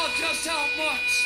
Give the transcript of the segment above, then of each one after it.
out just how much.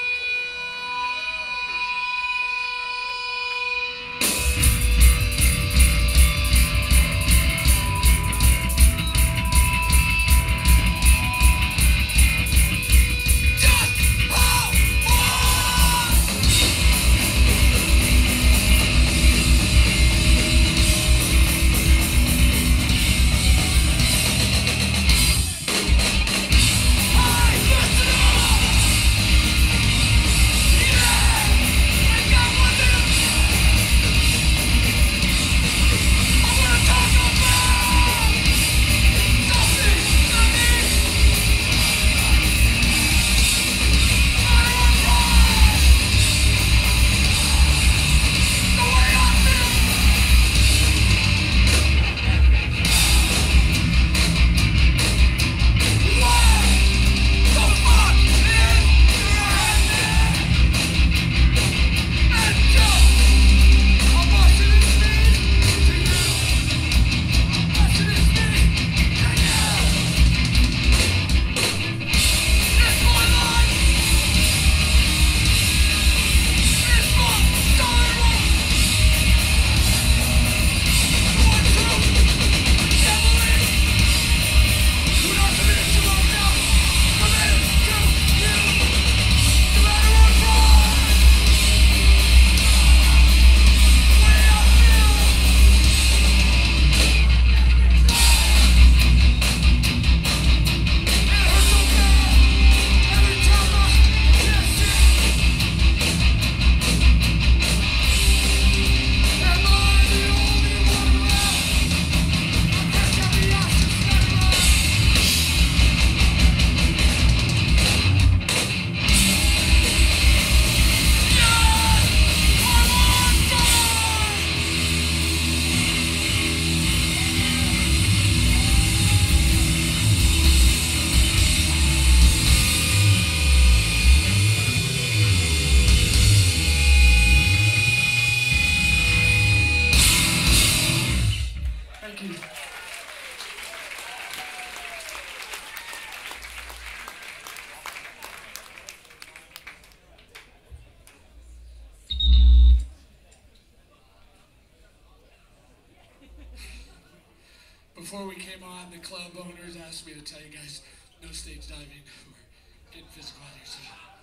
Before we came on, the club owners asked me to tell you guys, no stage diving. We're getting physical out here, so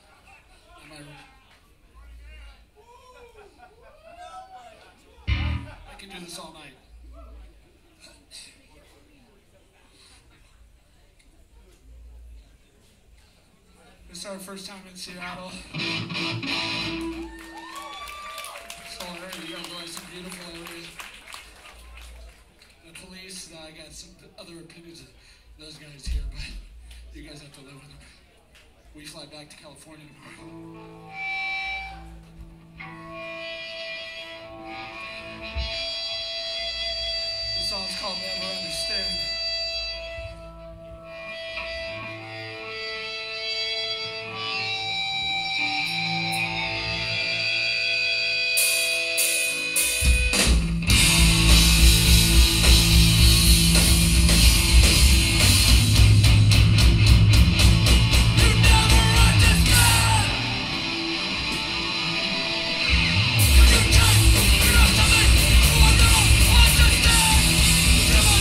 am I can do this all night. This is our first time in Seattle. So already you guys like some beautiful areas. The police, I got some other opinions of those guys here, but you guys have to live with them. We fly back to California tomorrow. The song's called Never Understand. Come on!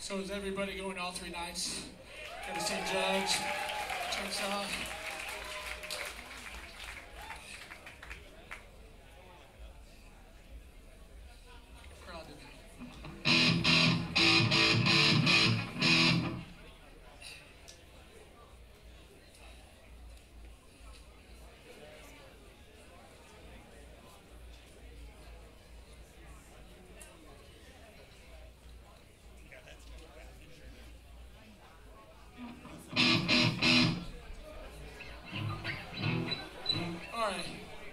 So is everybody going all 3 nights? Got to see Judge, Chainsaw. Proud to be. All right.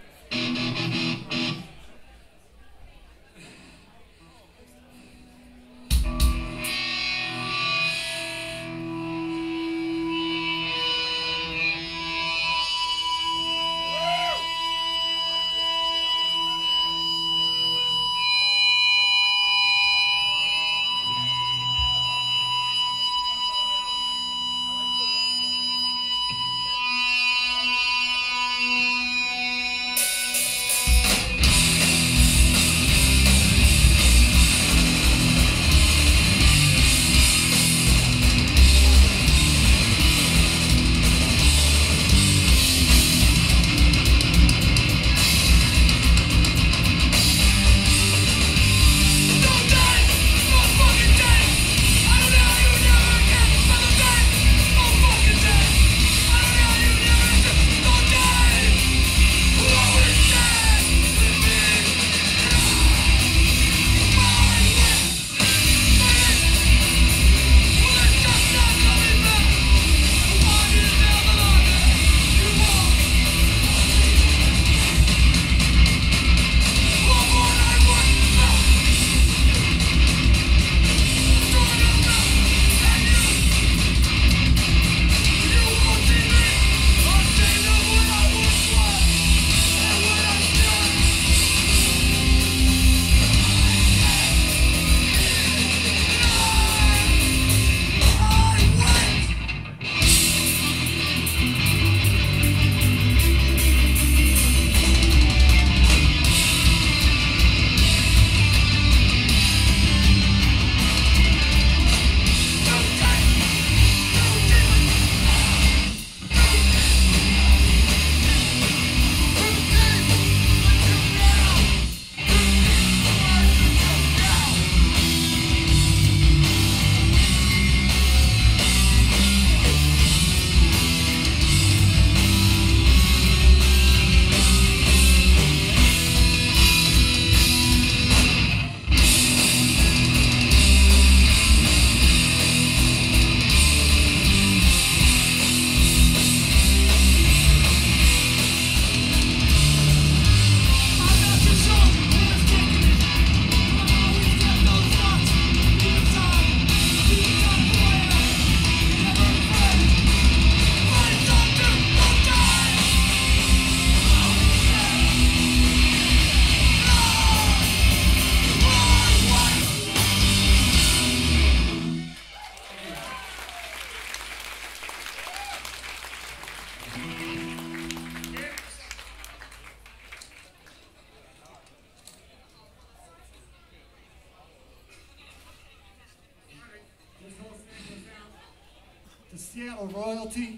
The Seattle Royalty,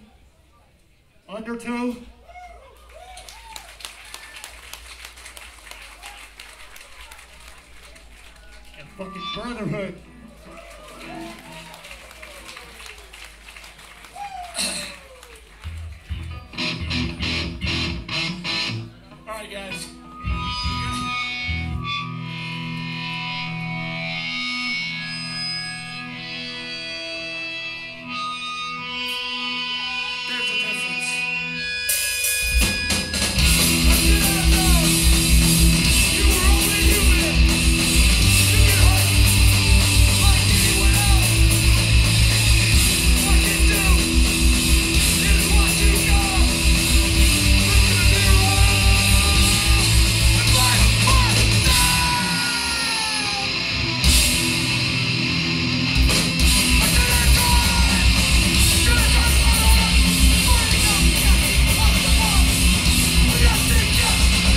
Undertow, and fucking Brotherhood. All right, guys. There's a difference. You were only human. You get hurt like anyone else. What you do is what you go. Listen to me, and life must die.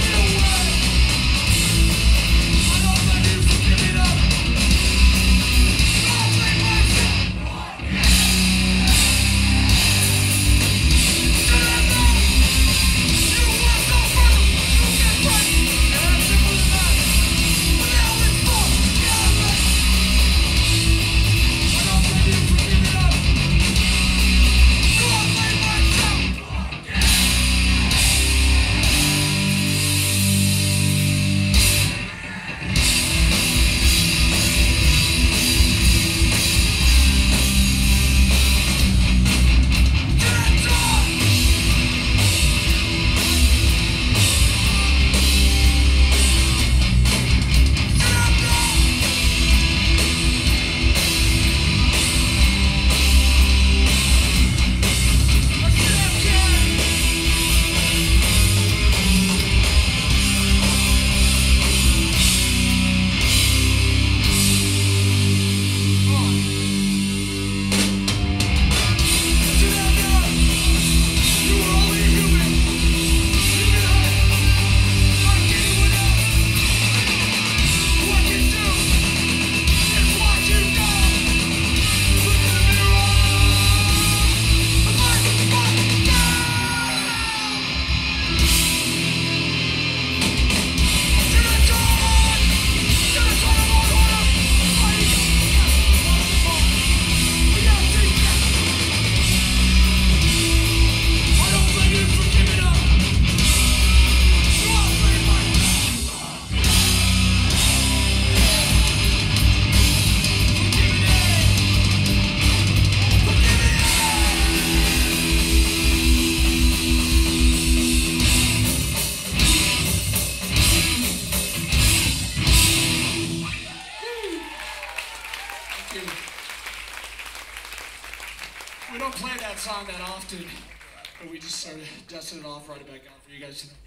started dusting it off, brought it back out for you guys tonight.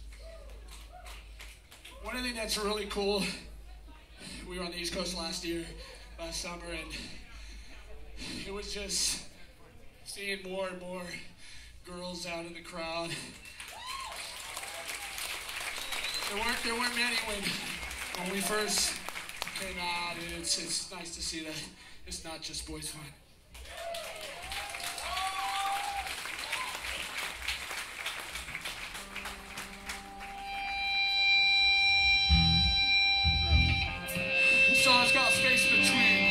One thing that's really cool, we were on the East Coast last summer, and it was just seeing more and more girls out in the crowd. There weren't many when we first came out, and it's nice to see that it's not just boys fun. This song's got space between.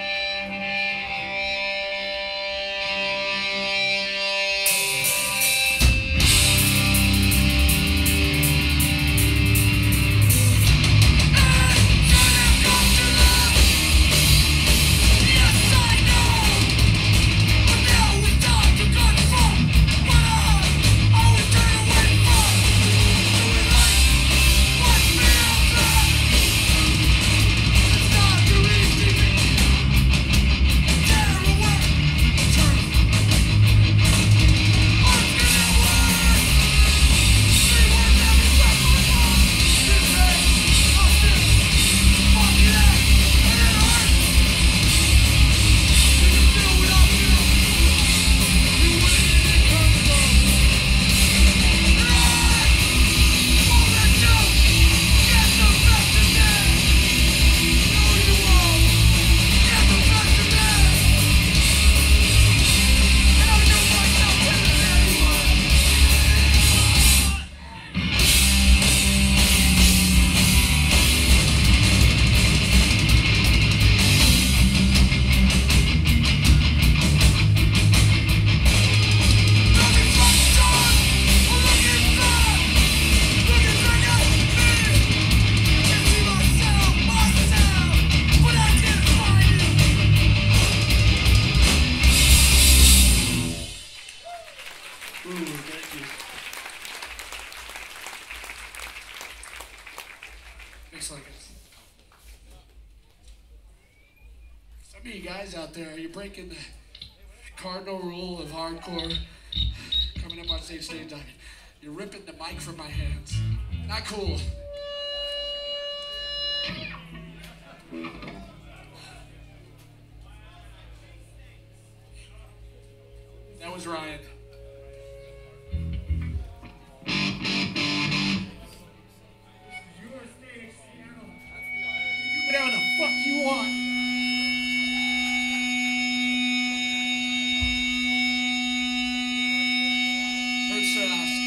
Some of you guys out there, you're breaking the cardinal rule of hardcore. Coming up on stage diving. You're ripping the mic from my hands. Not cool. That was Ryan. Whatever the fuck you want. Hurts to ask.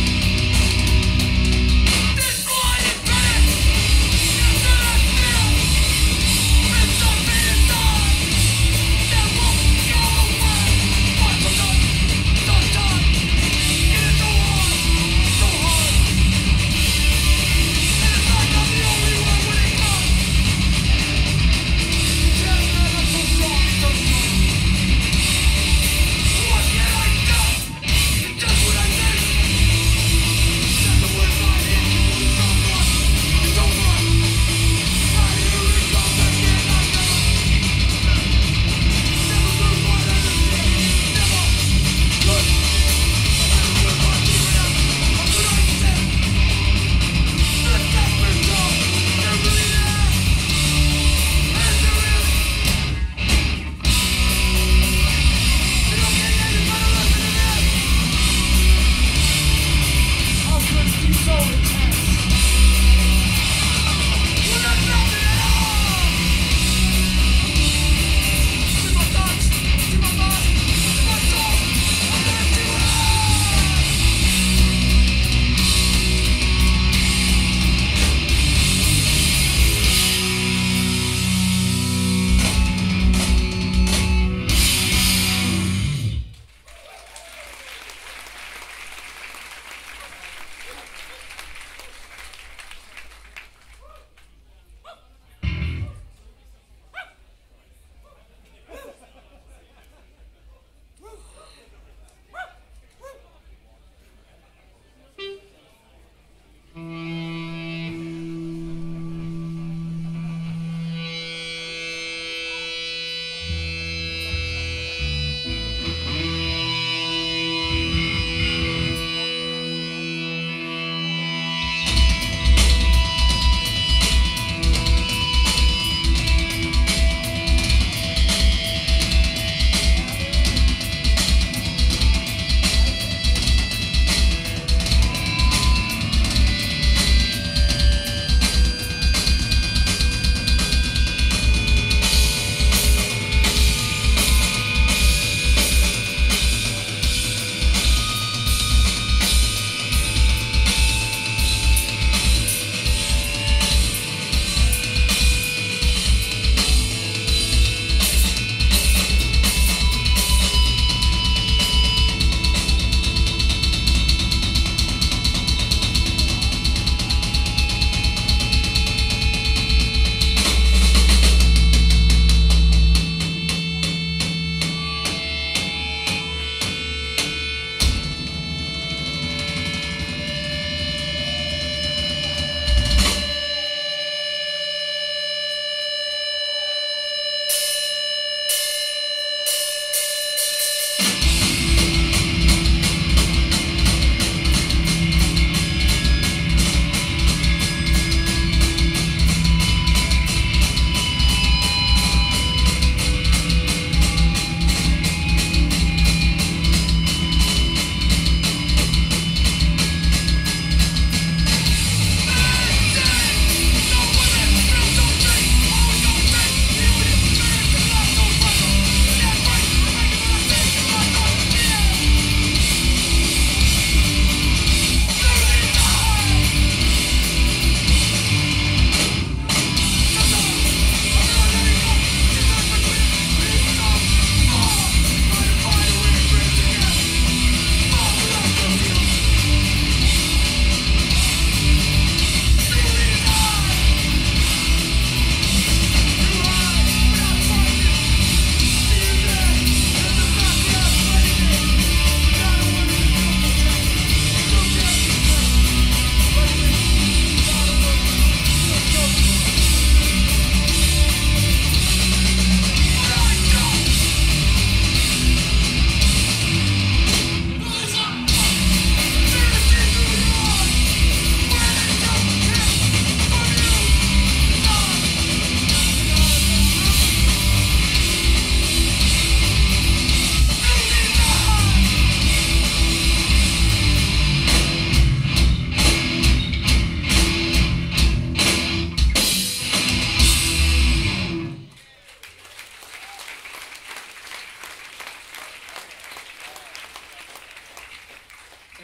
This boy is back.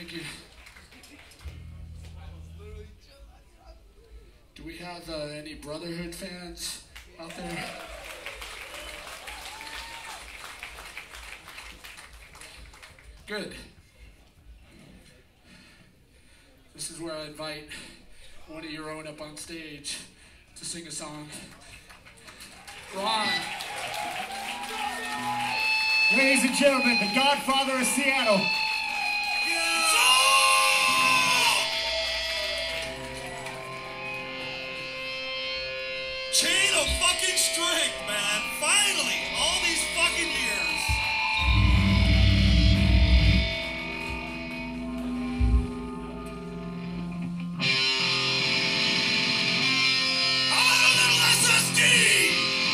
Thank you. Do we have any Brotherhood fans out there? Good. This is where I invite one of your own up on stage to sing a song. Ron. Ladies and gentlemen, the Godfather of Seattle. Chain of fucking strength, man. Finally, all these fucking years. I want a little SSD.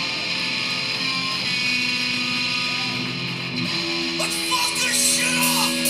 Let's fuck this shit up.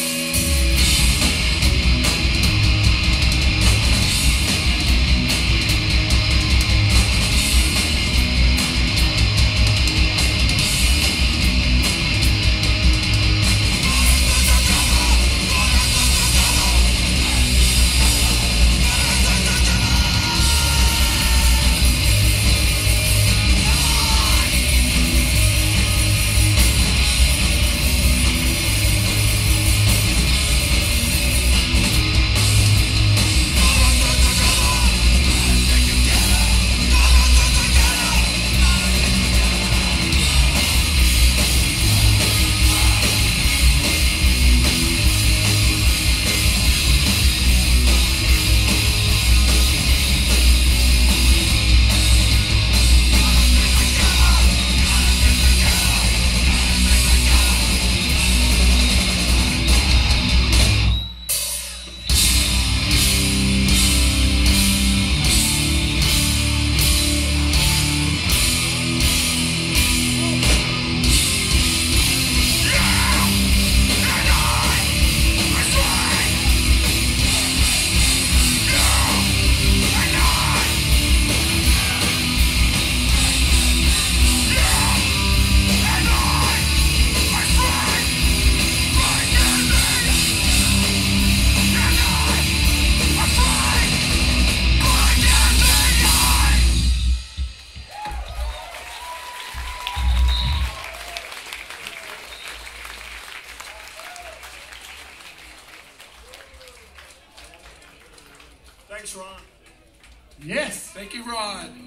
Thanks, Ron. Yes. Thank you, Ron.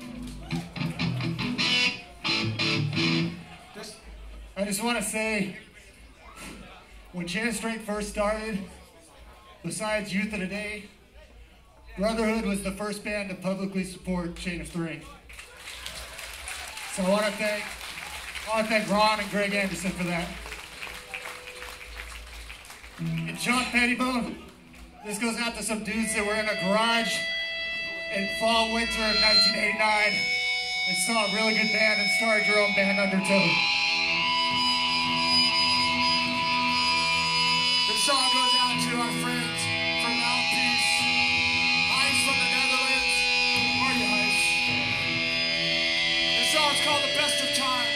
I just want to say, when Chain of Strength first started, besides Youth of the Day, Brotherhood was the first band to publicly support Chain of Strength. So I want to thank Ron and Greg Anderson for that. And John Pettibone, this goes out to some dudes that were in a garage in fall, winter of 1989 and saw a really good band and started your own band, Undertow. This song goes out to our friends from Mouthpiece, Heis from the Netherlands, Marty Heis. This song's called The Best of Times.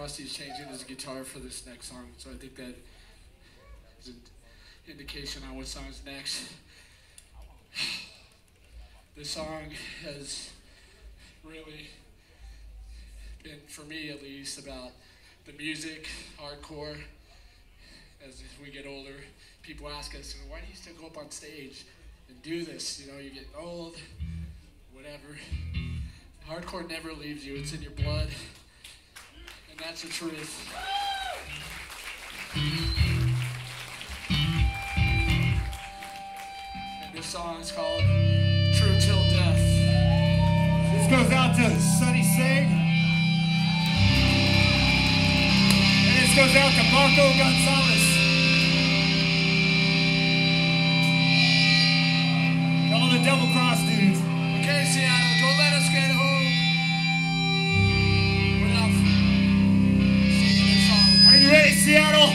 Rusty's changing his guitar for this next song, so I think that is an indication on what song's next. This song has really been, for me at least, about the music, hardcore. As we get older, people ask us, why do you still go up on stage and do this? You know, you get old, whatever. Hardcore never leaves you, it's in your blood. And that's the truth. And this song is called True Till Death. This goes out to Sonny Sig. And this goes out to Marco Gonzalez. All the Double Cross dudes. Okay, Seattle, don't let us get home without singing this song. Are you ready, Seattle?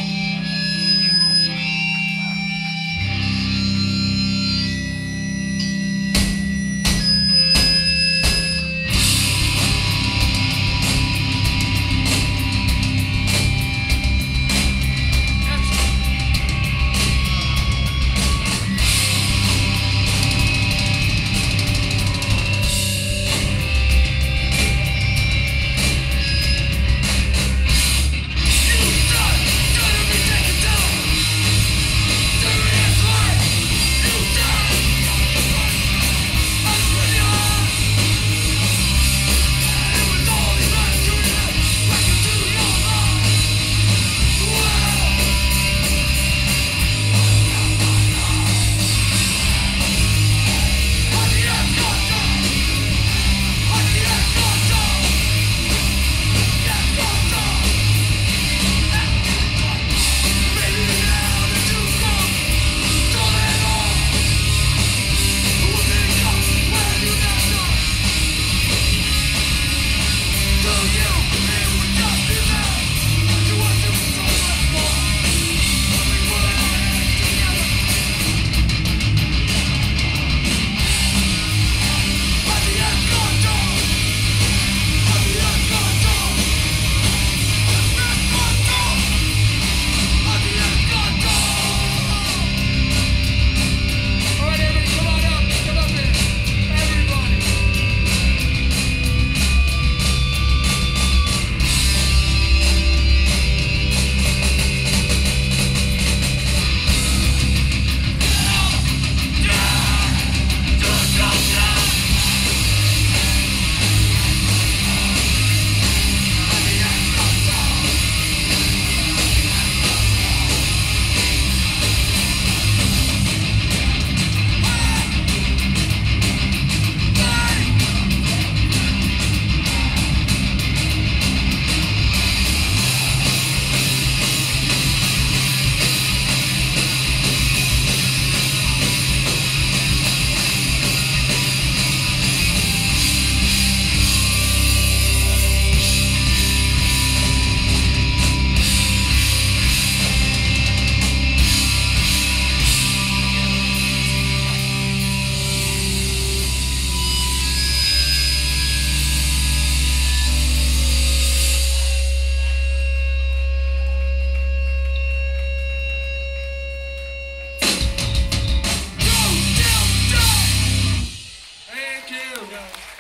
Thank you, guys.